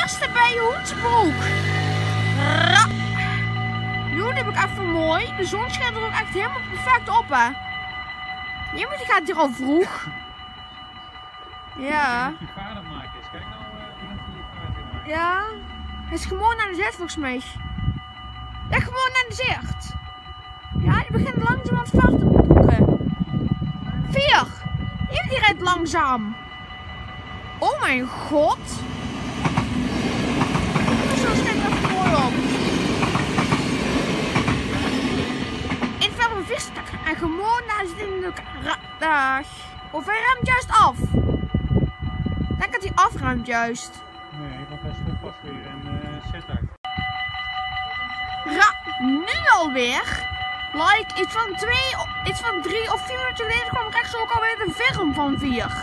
eerste bij je hoensbroek. Nu heb ik even mooi. De zon schijnt er ook echt helemaal perfect op, hè. Iemand die gaat hier al vroeg. Ja. Je vader maken is. Kijk nou, begint hij je vader maken. Ja. Hij is gewoon naar de zicht volgens mij. Ja, gewoon naar de zicht. Ja, die begint langzaam aan het vaart te boeken. 4. Iemand die rijdt langzaam. Oh mijn god. Zo schijnt dat mooi op. In verre van vierstak en gewoon naar de dag. Of hij remt juist af. Ik denk dat hij afruimt juist. Nee, want hij stopt pas weer en zet uit. Nu alweer. Like iets van 3 of 4 minuten geleden kwam rechts ook alweer een film van 4.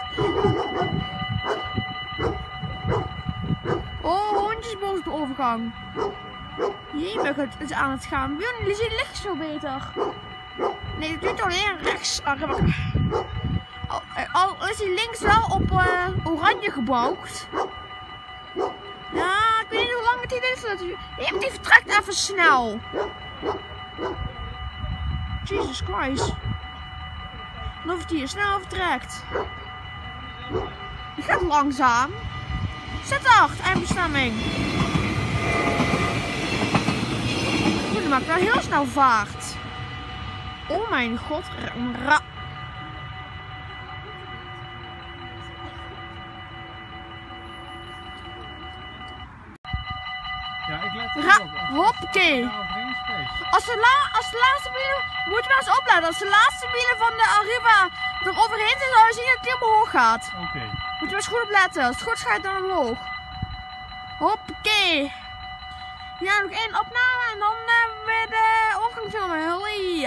Oh, hondjes boven de overgang. Jemig, het is aan het gaan. Jullie zien licht zo beter. Nee, het doet alleen rechts. Al is hij links wel op oranje gebouwd. Ja, ik weet niet hoe lang het hier is. Die vertrekt even snel. Jesus Christ. En of het hier snel vertrekt. Die gaat langzaam. Zet 8, eindbestemming. Goed, die maakt wel heel snel vaart. Oh mijn god. Ja, ik let erop. Hoppakee. Als de laatste wielen, moet je maar eens opletten. Als de laatste wielen van de Arriva er overheen zijn, zou je zien dat die omhoog gaat. Oké. Moet je maar eens goed opletten. Als het goed gaat, dan omhoog. Hoppakee. Ja, nog 1 opname en dan weer de omgang filmen. Hullie.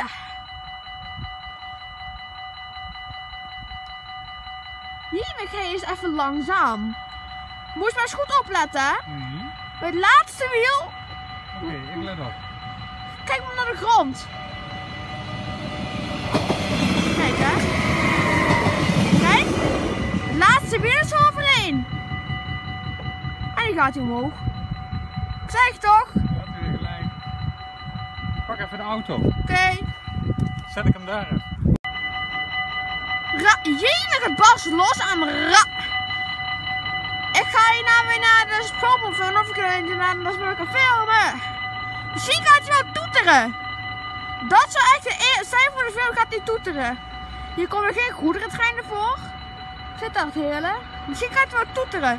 Hier ga je eens even langzaam. Moet je maar eens goed opletten, hè. Bij het laatste wiel. Oké, ik let op. Kijk maar naar de grond. Kijk, hè. Kijk. Het laatste wiel is er overheen. En die gaat hier omhoog. Ik zeg het toch? Laat weer gelijk. Pak even de auto. Oké. Zet ik hem daar even. Jemig, het barst los aan Ik ga hier nou weer naar de spulpen of ik dat kan filmen. Misschien gaat hij wel toeteren. Dat zou echt zijn voor de film, gaat hij toeteren. Hier komen geen goederentreinen voor. Zit daar het hele. Misschien gaat hij wel toeteren.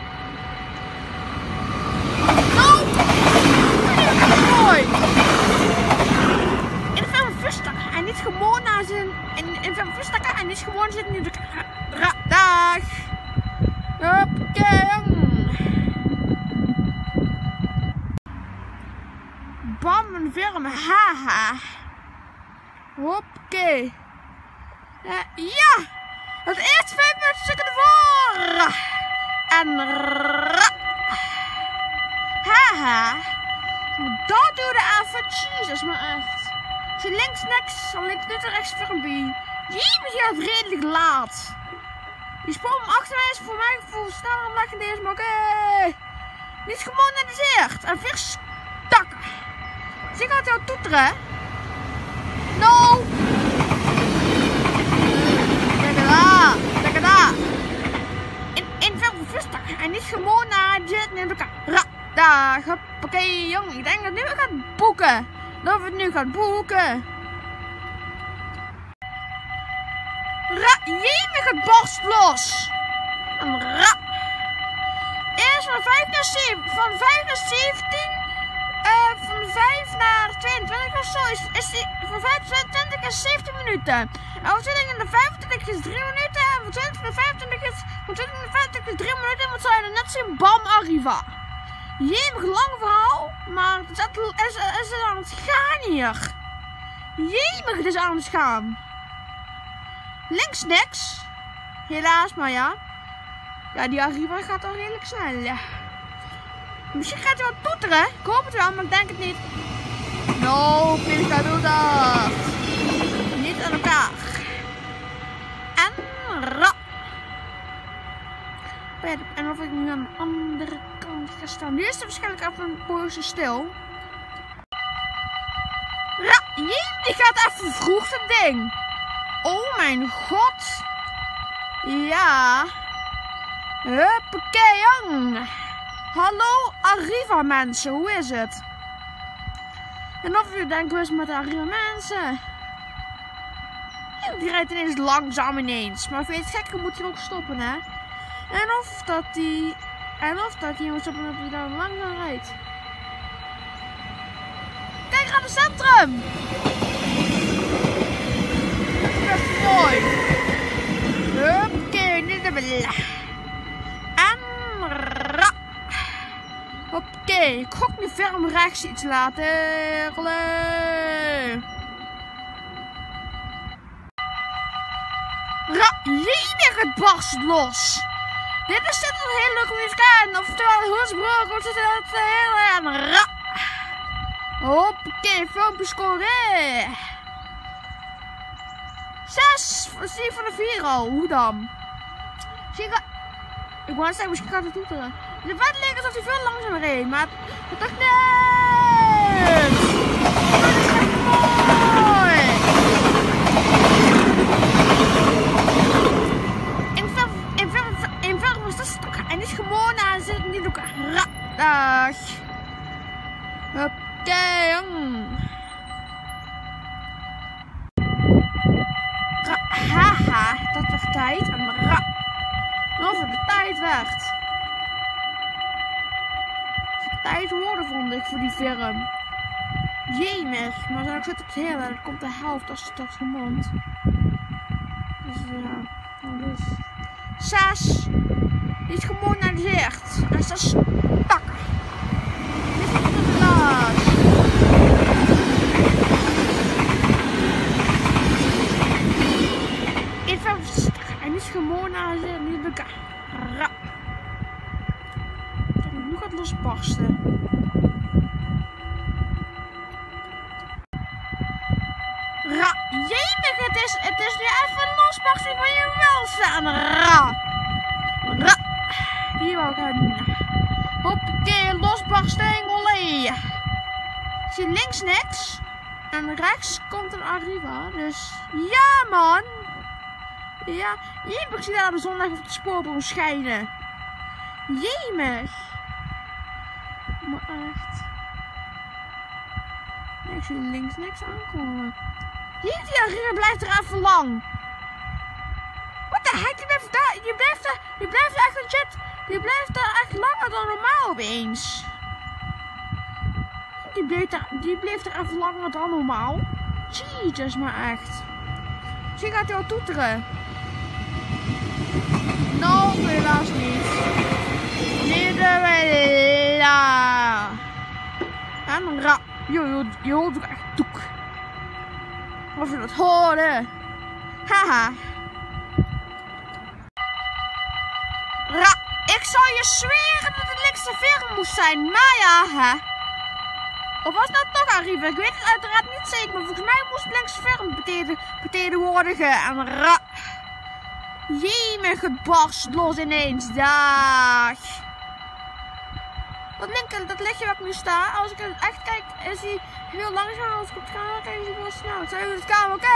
No! Mooi! In de film vistakken en niet gewoon naar zijn. In de film vistakken en niet gewoon zitten in de dag. Hoppakee. Bam, een film, haha. Hoppakee. Ja, het eerste 5 stukken ervoor. En haha. Dat duurde even, Jesus, maar echt. Als je links niks, dan links niet rechts filmpje. Jee, gaat redelijk laat. Die sprong achter mij is voor mij gevoel sneller dan lekker deze, maar oké. Niet gewoon naar de zicht. En 4 stakken. Dus ik ga jou toeteren. No! Kijk daar. Kijk daar. In veel van 4 stakken. En niet gewoon naar de zicht in elkaar. Daar. Hoppakee, jong. Ik denk dat nu gaat boeken. Dat we het nu gaan boeken. Jemig, het barst los. En eerst van 5 naar 7, van 5 naar 17, van 5 naar 22 of zo is die, van 5 naar 22 is 17 minuten. En van 20 naar 25 is 3 minuten en van 20 naar 25 is, van 20 naar 25 is 3 minuten, want zou je er net zien, bam, Arriva. Jemig, lang verhaal, maar het is aan het gaan hier. Jemig, het is aan het gaan. Links niks. Helaas, maar ja. Ja, die Arriva gaat al redelijk snel. Ja. Misschien gaat hij wel toeteren. Ik hoop het wel, maar ik denk het niet. No, Pilka doet dat. Niet aan elkaar. En En of ik nu aan de andere kant ga staan. Nu is er waarschijnlijk even een poosje stil. Die gaat even vroeg, dat ding. Oh mijn god. Ja. Huppakee, jong. Hallo Arriva mensen, hoe is het? En of u denkt, hoe is het met de Arriva mensen? Die rijdt ineens langzaam ineens. Maar vind je het gekker, moet hij ook stoppen, hè? En of dat hij moet stoppen dat hij dan langzaam rijdt. Kijk, naar het centrum! Dat is mooi. Huppakee, dit hebben we. En Oké, ik gok nu ver om rechts iets laten. Jemig, het barst los. Dit is dit een hele leuke weekend. Oftewel, Hoesbroek, wat is het hele. Hoppakee, filmpje scoren. 6 van de 4 al. Hoe dan? Ik wou zeggen, misschien gaat het toeteren. De vet leek alsof hij veel langzamer reed, maar dat dacht nee! Dat is echt mooi! In ver was dat stuk. En niet gewoon aan zitten, niet ook dag. Oké, haha, dat werd tijd. En over de tijd werd. Tijd worden vond ik voor die film. Jemig, maar dan zit het heel erg. Komt de helft als het tot gemond. Dus ja, dus 6. Niet gewoon naar de zicht. En 6 takken. Dit is het glas. En niet gewoon naar de niet elkaar. Nu gaat het losbarsten. Jemig, het is nu even een losbarsting van je welzijn. Hier wou ik hebben. Hoppakee, losbarsting, olé. Ik zie links niks. En rechts komt een Arriva. Dus ja man. Ja, jemig, ik zie daar de zondag op de spoorboom schijnen. Jemig. Maar echt. Nee, ik zie links niks aankomen. Hier, die Arriva blijft er even lang. Wat de heck, die blijft daar. Die blijft echt een jet. Die blijft daar echt langer dan normaal opeens. Die bleef er even langer dan normaal. Jezus, maar echt. Misschien gaat hij wel toeteren. Nou, helaas niet. Middenwela. En je hoort ook echt toek. Of je dat hoorde. Haha. Ik zou je zweren dat het linkse ver moest zijn. Maar ja, hè. Of was dat toch Arriva? Ik weet het uiteraard niet zeker. Maar volgens mij moest het linkse ver vertegenwoordigen. En jemig, het barst los ineens. Dag. Dat lichtje waar ik nu sta, als ik echt kijk, is hij heel langzaam. Als ik op het camera kijk, is hij heel snel. Ik zei het camera, oké.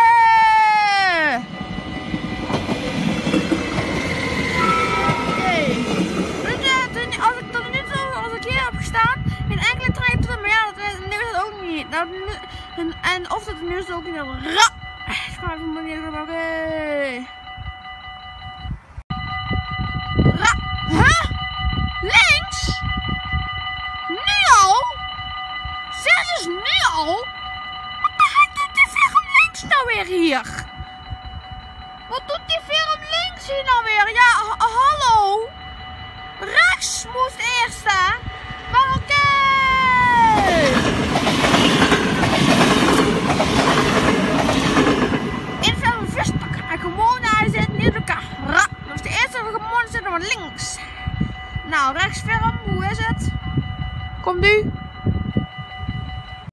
Als ik hier heb gestaan, in enkele trajecten, maar ja, nu is het ook niet. En of dat nu is het ook niet. Ik ga even manier oké. Huh? Links? Nu al? Serieus, nu al? Wat de heck doet die film links nou weer hier? Wat doet die film links hier nou weer? Ja, hallo? Rechts moest eerst, hè? Maar oké.